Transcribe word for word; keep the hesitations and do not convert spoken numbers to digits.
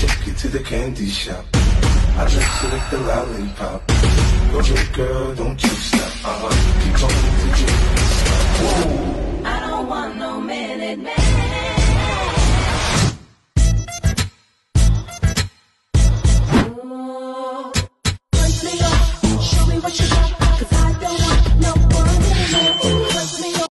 take you to the candy shop. I let you lick the lollipop. Go drink, girl, don't you stop. Uh-huh. Keep on to drink. I don't want no minute man.